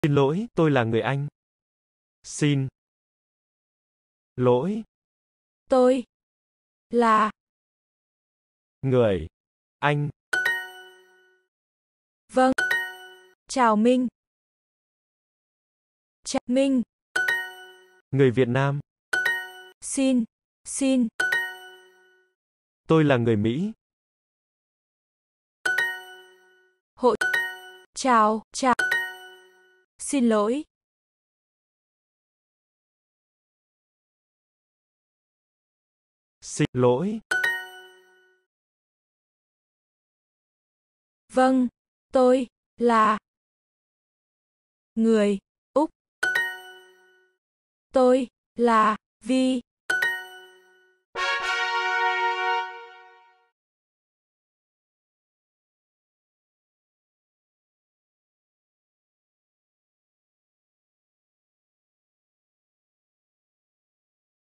Xin lỗi, tôi là người Anh. Xin lỗi, Tôi là người Anh. vâng. Chào Minh. Chào Minh. Người Việt Nam. Xin. Tôi là người Mỹ. Hội. Chào. Xin lỗi. Xin lỗi, Vâng, tôi là người Úc. Tôi là Vi.